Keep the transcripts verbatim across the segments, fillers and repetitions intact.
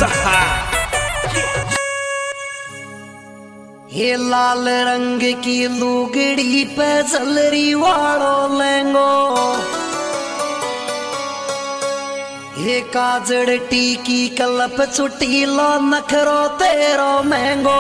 ये लाल रंग की लुगड़ी पे जलरी वालो लेंगो, ये काजड़ टीकी कलप छुट्टी लो नखरो तेरो महंगो।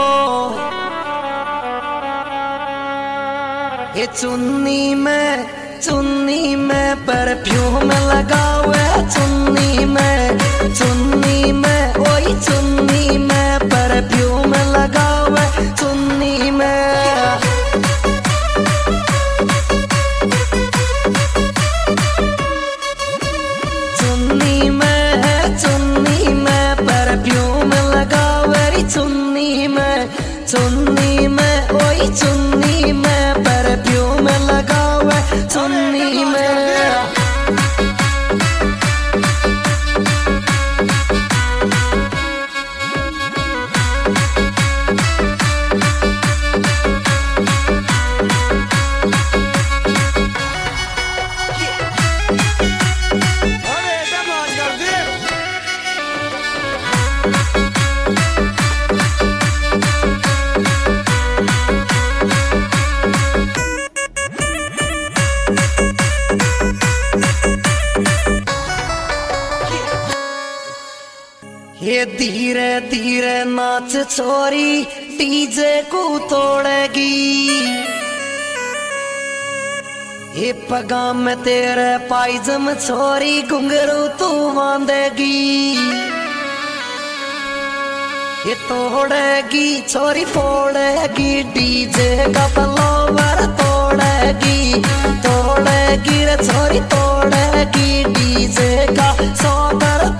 ये चुन्नी में चुन्नी में परफ्यूम लगावे, चुन्नी में चुन्नी में ओई चुन्नी में परफ्यूम लगावे, चुन्नी में चुन्नी में चुन्नी में परफ्यूम लगावे, चुन्नी में चुन्नी में ओई चुन्नी में परफ्यूम लगावे, चुन्नी में। ये धीरे धीरे नाच छोरी डीजे को तोड़ेगी, ये पगा में तेरे पायजम छोरी घुंघरू तू बांधेगी, ये तोड़ेगी छोरी फोड़ेगी डीजे का फ्लावर, तोड़ेगी तोड़ेगी रे छोरी तोड़ेगी डीजे का सौकर